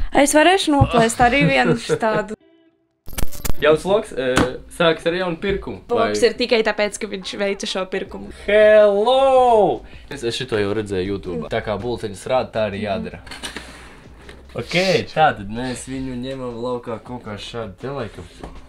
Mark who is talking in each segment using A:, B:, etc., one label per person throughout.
A: Es varēšu noplēst arī vienu tādu.
B: Jauns loks sākas ar jaunu pirkumu.
A: Loks ir tikai tāpēc, ka viņš veica šo pirkumu.
B: Hello! Es šito jau redzēju YouTube. Tā kā bulteņas rāda, tā arī jādara. Ok, tātad mēs viņu ņemam laukā kaut kā šādi te laikam.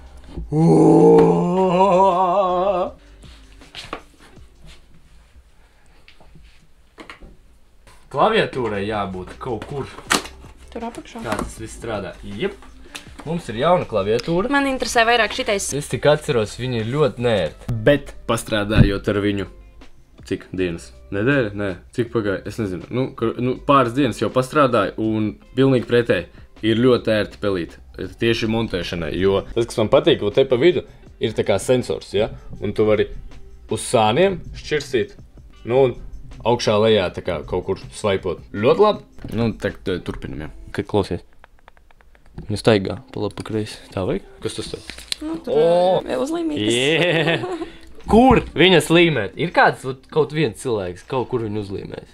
B: Klaviatūrai jābūt kaut kur.
A: Tur apakšā.
B: Kā tas viss strādā? Jep. Mums ir jauna klaviatūra.
A: Man interesē vairāk šitais.
B: Es tik atceros, viņi ir ļoti nērti. Bet pastrādājot ar viņu, cik dienas? Nedēļa? Nē, cik pagāja? Es nezinu. Nu, pāris dienas jau pastrādāju un pilnīgi pretēji ir ļoti ērti pelīt. Tieši montēšanai, jo tas, kas man patīk, te pa vidu ir tā kā sensors, ja? Un tu vari uz sāniem šķirstīt, nu un augšā lejā tā kā kaut kur svaipot. Ļoti labi. Nu, tagad turpinam, ja. Kad klausies? Viņa staigā pa labi pa kreisi. Tā vajag? Kas tas tā?
A: Nu, tur uzlīmītas.
B: Yeah. Kur viņas līmēt? Ir kāds kaut viens cilvēks, kaut kur viņu uzlīmēs?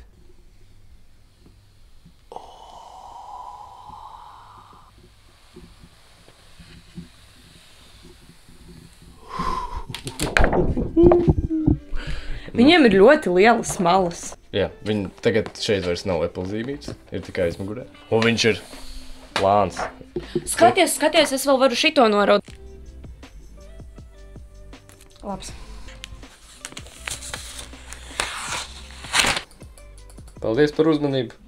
A: Viņiem ir ļoti lielas malas.
B: Jā, viņi tagad šeit vairs nav Apple zīmīts, ir tikai aizmugurē. Un viņš ir plāns.
A: Skaties, es vēl varu šito noraut. Labs.
B: Paldies par uzmanību.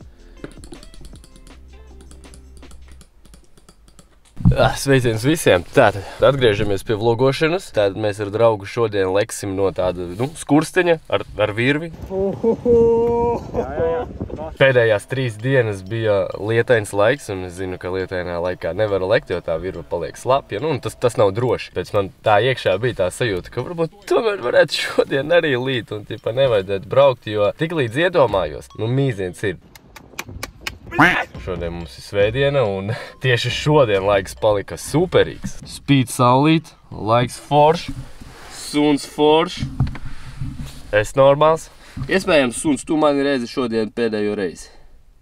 B: Sveiciens visiem. Tātad atgriežamies pie vlogošanas. Tātad mēs ar draugu šodien leksim no tāda, skursteņa ar virvi. Pēdējās 3 dienas bija lietains laiks, un es zinu, ka lietainā laikā nevar lekt, jo tā virva paliek slapja. Un tas nav droši. Pēc man tā iekšā bija tā sajūta, ka varbūt tomēr varētu šodien arī līt, un nevajadzētu braukt, jo tik līdz iedomājos, mīziens ir. Šodien mums ir svētdiena, un tieši šodien laiks palika superīgs. Spīd saulīt, laiks foršs, suns foršs. Es normāls. Iespējams, suns, tu mani redzi šodien pēdējo reizi.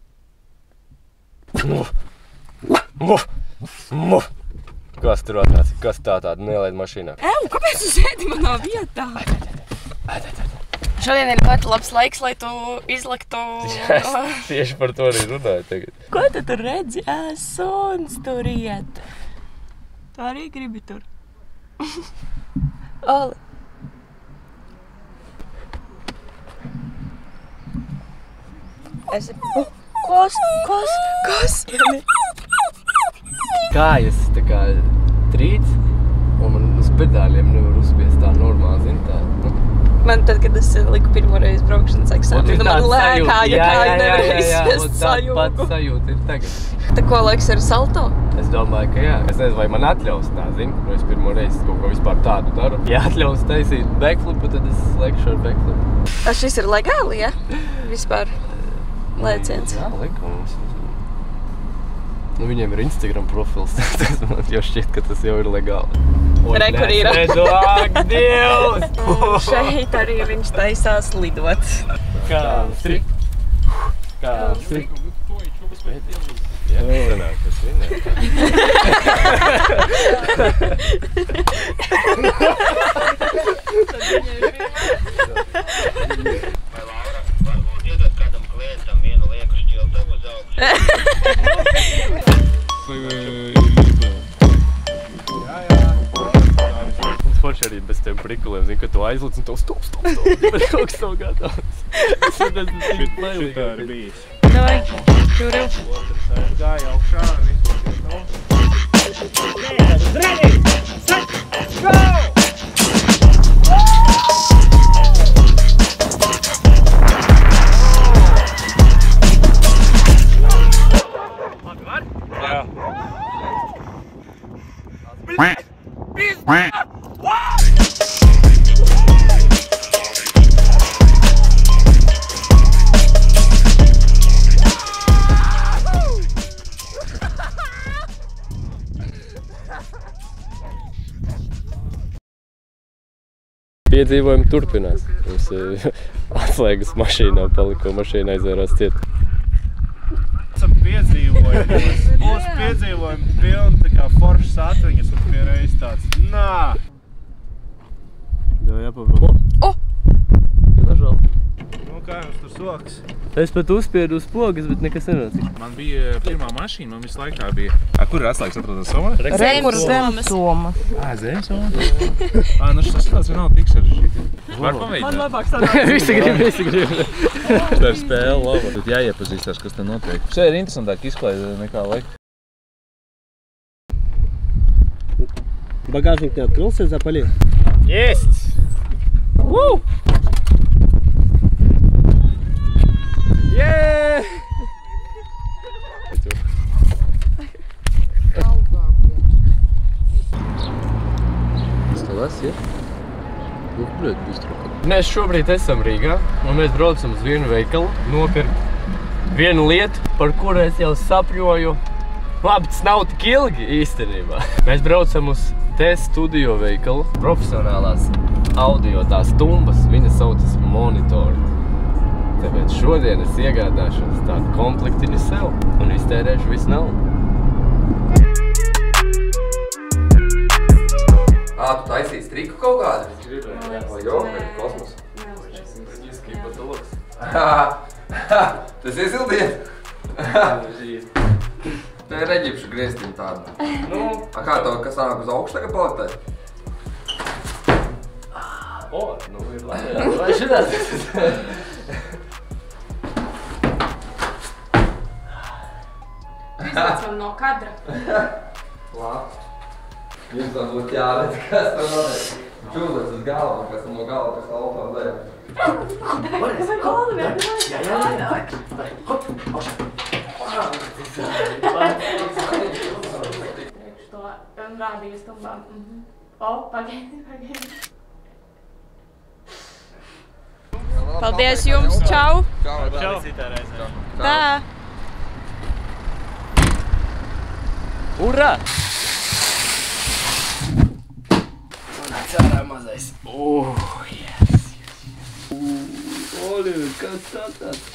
B: Kas tur atnāca? Kas tāda nelaid mašīnā?
A: Kāpēc tu sēdi manā vietā? Šodien ir ļoti labs laiks, lai tu izliktu...
B: Tieši par to arī runāju tagad.
A: Ko tu tur redzi? Suns tur iet. Tu arī gribi tur. Oli. Kas?
B: Kājas tā kā trīc, un man uz pedāļiem nevar uzspiest tā normāli, zini tā.
A: Man tad, kad es liku pirmo reizi braukšanas eksāmenu, man lēkāja kāja nevar izspiest sajūgu.
B: Tāda pati sajūta ir tagad.
A: Tā ko laiks ar salto?
B: Es domāju, ka jā. Es nezinu, vai man atļaus tā, zini, jo es pirmo reizi kaut ko vispār tādu daru. Ja atļaus taisīt backflipu, tad es lekšu ar backflipu.
A: Šis ir legāli, ja? Vispār lēciens.
B: Jā, likums. Viņiem ir Instagram profils, tas man jau šķiet, ka tas jau ir legāli.
A: Re, kur ir.
B: Ak, Dievs!
A: Šeit arī viņš taisās lidot.
B: Kāpstri. Jā, sanāk, tas vienē.
C: Iedod kādam klientam vienu lieku šķiltavu uz augšu.
B: Forši arī bez tiem prikuliem, zinu, ka tu aizlic un tev stop, bet kaut kas nav gatavs. Es redzu, cik lailīgi.
C: Šitā ir bijis.
A: Davai, čuri.
C: Otrs gāja augšā un viss to
B: Piedzīvojumi turpinās. Mums atslēgas mašīnā palika, mašīna aizvērās ciet.
D: Esam piedzīvojumus. Mūsu piedzīvojumi pilni tā kā foršas atmiņas un pie reiz tāds. Nā!
B: Jā, jāpabrauc.
A: O!
B: Dažāl.
D: Nu, kā jums tur sokas?
B: Es pat uzspiedu uz pogas, bet nekas nenācīja.
E: Man bija pirmā mašīna, man visu laikā bija. Kur ir atslēgas atrodas Somā?
A: Zemsoma.
E: Zemsoma? Nu šis tāds nav tik sarežģīti. Var pamēģināt?
A: Man labāk sanāk.
B: Visi grib.
E: Tā ir spēle laba. Tad jāiepazīstās, kas te notiek. Šeit ir interesantāk izklaide nekā laika.
F: Багажник не открылся, запали.
B: Есть! Woo! Yeah! Mēs šobrīd esam Rīgā, un mēs braucam uz vienu veikalu, nopirkt vienu lietu, par kuru es jau sapņoju. Labi, tas nav tik ilgi īstenībā. Mēs braucam uz T-Studio veikalu, profesionālās audio tās tumbas, viņa saucas Monitor. Tāpēc šodien es iegādāšos tādu komplektiņu sev un iztērēšu visu naudu.
G: Tu taisīsi triku kaut kādu?
B: Es gribēju,
G: jā. O, jo, kosmos. Tas iesildiet? Tā ir eģipšu grieztiņa tāda.
B: Nu?
G: Kā tev, kas nāk uz augšu tagad paliktē?
B: Nu ir labi, jā. Vai šitās?
A: Izlaic man no kadra.
G: Labi. Jums tam būtu jāredz, kas tam notiek. Čūlēts uz galvu, kas tam no galva, kas tam autā dēļ.
A: Priekš to rādīju stumbām. O, pagaidi. Paldies jums, čau!
D: Čau!
A: Tā!
B: Urā! Nāc ārā mazais. Yes! Oliver, kas tas?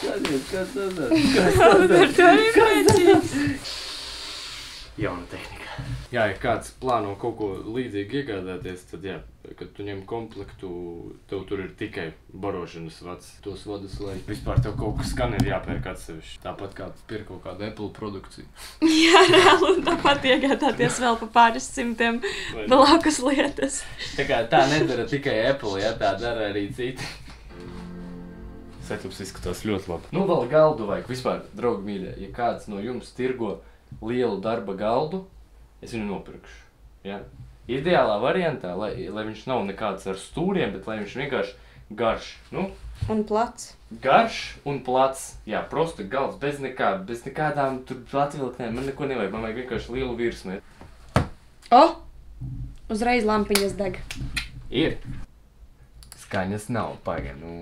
B: Jauna tehnika. Jā, ja kāds plāno kaut ko līdzīgi iegādāties, tad jā, kad tu ņem komplektu, tev tur ir tikai barošanas vads, tos vadus, lai vispār tev kaut kas skan ir jāpērk atsevišķi. Tāpat kā pirkt kaut kādu Apple produkciju.
A: Jā, reāli, un tāpat iegādāties vēl pa pāris simtiem blakus lietas.
B: Tā nedara tikai Apple, ja tā dara arī citi. Setups izskatās ļoti labi. Nu, vēl galdu vajag. Vispār, draugi mīļie, ja kāds no jums tirgo lielu darba galdu, es viņu nopirkšu. Ja? Ideālā variantā, lai viņš nav nekāds ar stūriem, bet lai viņš vienkārši garš. Nu?
A: Un plats.
B: Garš un plats. Jā, prosta galds, bez nekādām tur atvilktnēm. Man neko nevajag, man vajag vienkārši lielu virsmu.
A: O! Uzreiz lampiņas deg.
B: Ir. Skaņas nav, paga, nu...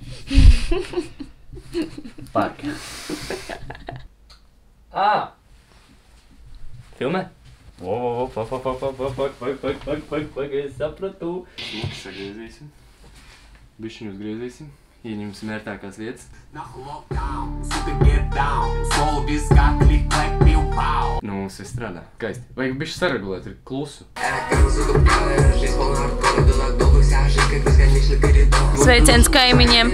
B: Paga. Filmē? Paga, es sapratu. Smuki sagriezīsim. Bišķiņu uzgriezīsim. Ieņemsim ērtākās vietas. Nu, mums viss strādā. Skaisti. Vajag bišķi saregulēt, ir klusu.
A: Sveiciens kaimiņiem.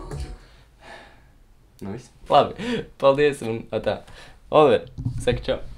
B: Nu viss. Labi. Paldies un tā. Oliver, saka čau.